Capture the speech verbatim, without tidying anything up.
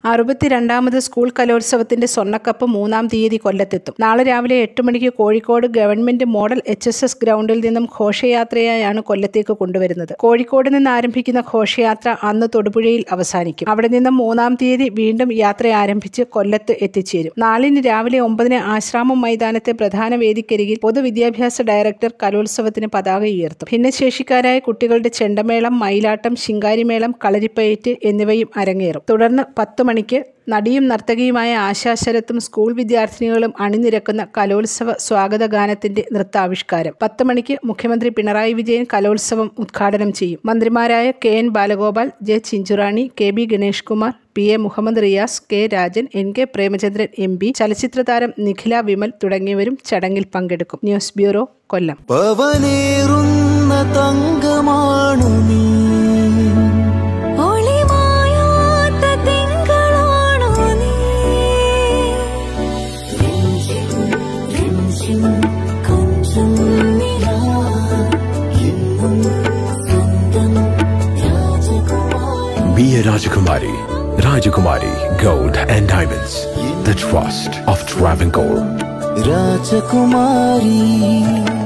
അറുപത്തിരണ്ടാമത് school കലോത്സവത്തിന്റെ സ്വർണ്ണക്കപ്പ് മൂന്നാം തീയതി കൊല്ലത്തെത്തും. നാളെ രാവിലെ എട്ട് മണിക്ക് Kozhikode government model H S S ഗ്രൗണ്ടിൽ നിന്നും ഘോഷയാത്രയായാണ് കൊല്ലത്തേക്ക് കൊണ്ടുവരുന്നത്. കോഴിക്കോട് നിന്ന് ആരംഭിക്കുന്ന ഘോഷയാത്ര അന്ന് തൊടുപുഴയിൽ അവസാനിക്കും. അവിടെ നിന്നും മൂന്നാം തീയതി വീണ്ടും യാത്ര ആരംഭിച്ച് കൊല്ലത്ത് എത്തിച്ചേരും. നാളിന് രാവിലെ ഒമ്പതിന് ആശ്രാമം മൈതാനത്തെ പ്രധാന വേദിക്കരികിൽ പൊതുവിദ്യാഭ്യാസ ഡയറക്ടർ കലോത്സവത്തിന് പതാക ഉയർത്തും. ഭിന്നശേഷിക്കാരായ കുട്ടികളുടെ ചെണ്ടമേളം, മയിലാട്ടം, ശിങ്കാരിമേളം, കളരിപ്പയറ്റ് എന്നിവയും അരങ്ങേറും. തുടർന്ന് പത്ത് മണിക്ക് നടിയും നർത്തകിയുമായ ആശാ ശരത്തും സ്കൂൾ വിദ്യാർത്ഥിനികളും അണിനിരക്കുന്ന കലോത്സവ സ്വാഗത ഗാനത്തിന്റെ നൃത്താവിഷ്കാരം. പത്ത് മണിക്ക് മുഖ്യമന്ത്രി പിണറായി വിജയൻ കലോത്സവം ഉദ്ഘാടനം ചെയ്യും. മന്ത്രിമാരായ K N Balagopal, J Chinchurani, K B Ganesh Kumar, P A Muhammad Riyas, K Rajan, N K Premachandran M P, ചലച്ചിത്ര താരം നിഖില വിമൽ തുടങ്ങിയവരും ചടങ്ങിൽ പങ്കെടുക്കും. News bureau, Kollam. Be a Rajakumari. Rajakumari Gold and Diamonds. The trust of Travancore. Rajakumari.